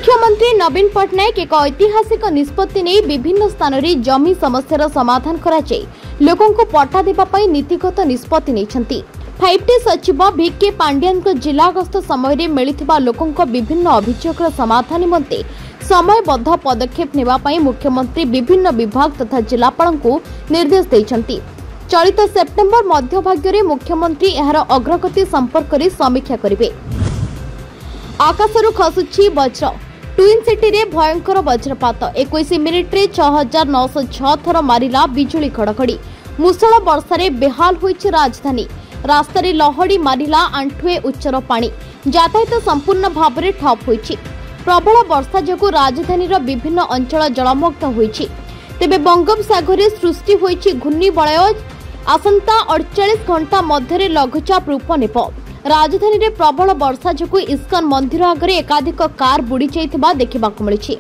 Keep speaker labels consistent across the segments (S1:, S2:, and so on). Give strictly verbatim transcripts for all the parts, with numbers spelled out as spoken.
S1: मुख्यमंत्री नवीन पट्टनायक एक ऐतिहासिक निष्पत्ति नहीं विभिन्न स्थान में जमी समस्या समाधान कराई लोकों को पट्टा देवाई नीतिगत निष्पत्ति नहीं। फाइव टी सचिव भिके पांड्यान जिला गस्त समय मिलता लोकों विभिन्न अभियोग समाधान निमंते समयबद्ध पदक्षेप नेबाई मुख्यमंत्री विभिन्न विभाग तथा जिलापाल को निर्देश देते। चलित सेप्टेम्बर मध्यभाग मुख्यमंत्री यार अग्रगति संपर्क में समीक्षा करेंगे। आकाशरू खसुची वज्र ट्विन सिटी रे भयंकर वज्रपात इक्कीस मिनिट रे छह हजार नौ सौ छह थर मारिला बिजुली घड़घड़ी मुसळ वर्षा बेहाल होईछि राजधानी रास्ता रे लहड़ी मारिला आंठुए उच्चर पानी यातायात संपूर्ण भाव में ठप होईछि। प्रबल वर्षा जोगु राजधानी विभिन्न अंचल जलमग्न होईछि। तेबे बंगोपसागर सृष्टि होईछि घूर्णिबलय आसंता अड़तालीस घंटा मध्य लघुचाप रूप नेब। राजधानी रे प्रबल वर्षा जोगु इस्कन मंदिर आगे एकाधिक कार बुड़ी जाइथिबा देखिबाकु मिलिछि।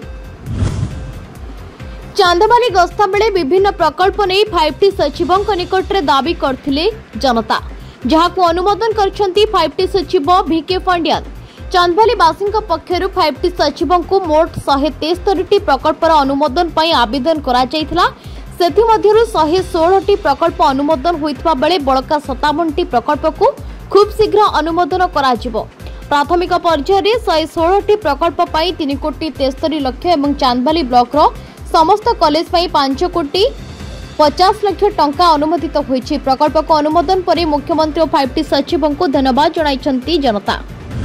S1: चांदबाली गस्ता बेले विभिन्न प्रकल्प नहीं फाइव टी सचिवों निकट में दाबी करथिले जनता जहां अनुमोदन करछंती फाइव टी सचिव भिके पांड्यान। चांदबाली बासी पक्षर फाइव टी सचिवों को मोट शहे तेस्तरी टी प्रकल्पर अनुमोदन पर आवेदन करा जायथिला। सेथि मध्यरु शहे सोलह टी प्रकल्प अनुमोदन होइतबा बेले बळका सत्तावन टी प्रकल्प को खूब शीघ्र अनुमोदन करा जिवो। प्राथमिक पर्यायर शहे सोलह टी प्रकल्प पाई तीन कोटी तेस्तरी लक्ष एवं चांदबाली ब्लॉक रो समस्त कॉलेज पाई पांच कोटी पचास लक्ष टंका अनुमोदित होईछि। प्रकल्प को अनुमोदन पर मुख्यमंत्री और फाइव टी सचिवों को धन्यवाद जणाइछंती जनता।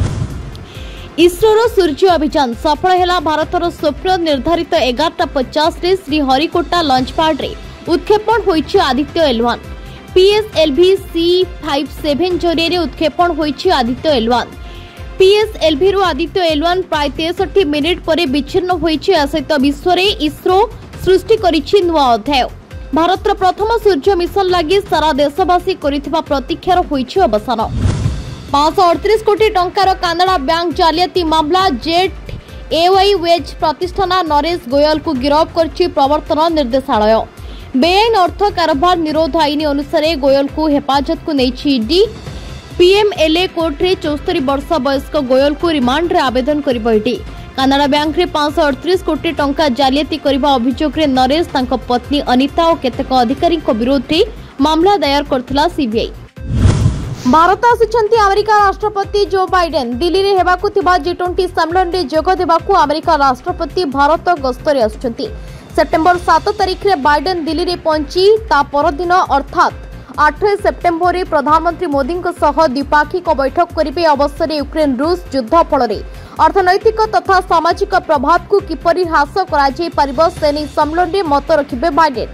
S1: इसरोर सूर्य अभियान सफल है। भारतर स्वप्न निर्धारित एगारटा पचास रे श्रीहरिकोटा लॉन्च पैड रे उत्क्षेपण होईछि Aditya L one. PSLV C सत्तावन जरिए उत्क्षेपण होईछि आदित्य एल वन। पीएसएलवी रु आदित्य एल वन प्राय तेसठी मिनिट पर विच्छिन्न होईछि। सहित विश्व रे इसरो सृष्टि करिछि नुआ अध्याय। भारतर प्रथम सूर्य मिशन लगी सारा देशवासी करिथिबा प्रतीक्षार होईछि अवसान। पांच सौ अड़तीस कोटी टंकार कानाडा बैंक जालियाती मामला जेट एवाई वेज प्रतिष्ठान नरेश गोयल को गिरफ्त करछि प्रवर्तन निर्देशालय। बेआईन अर्थ कारोबार निरोध आईन अनुसार गोयल को हेफाजत को नहीं ईडी। पीएमएलए कोर्ट रे चौस्तरी वर्ष वयस्क गोयल को रिमांड रे आवेदन करिबो ईडी। कानाडा बैंक रे पांच सौ अड़तीस कोटी टंका जालियाती करबा अभियोग रे नरेश तांको पत्नी अनिता और केतेक अधिकारी विरोध रे मामला दायर करथिला सीबीआई। भारत आसिछंती अमेरिका राष्ट्रपति जो बाइडेन। दिल्ली रे हेबाकु थिबा जी ट्वेंटी सम्मेलन रे जोग देबाकु अमेरिका राष्ट्रपति भारत गस्तरे आसुछंती। सेप्टेम्बर सात तारिख रे बाइडेन दिल्ली रे पहुंची ता परदिन अर्थात आठ सेप्टेम्बर रे प्रधानमंत्री मोदी सह द्विपाक्षिक बैठक करिबे। अवसर यूक्रेन रूस युद्ध फल अर्थनैतिक तथा सामाजिक प्रभाव को किपरि ह्रास करा जाय परिबो सेनी सम्मेलन रे मत रखिबे बाइडेन।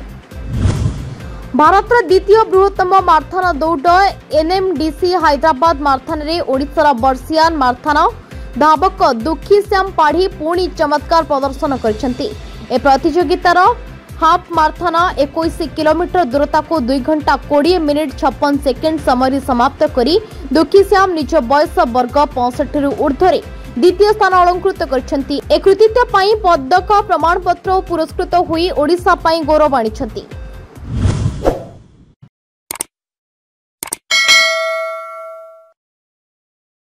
S1: भारतर द्वितीय बृहत्तम माराथन दौड़ एनएमडीसी हैदराबाद माराथन रे ओडिशार बर्षियान माराथन धावक दुखीश्याम पाढ़ी पुणी चमत्कार प्रदर्शन करछंती। ए प्रतियोगितार हाफ माराथन इक्कीस किलोमीटर दूरता को दुई घंटा बीस मिनिट छप्पन सेकेंड समय समाप्त करी दुखीश्याम निज बयस वर्ग पैंसठ रु ऊर्ध्व द्वितीय स्थान अलंकृत करछंती। ए कृतित्व पई पदक प्रमाणपत्र पुरस्कृत हुई ओडिशा पई गौरव आनिछंती।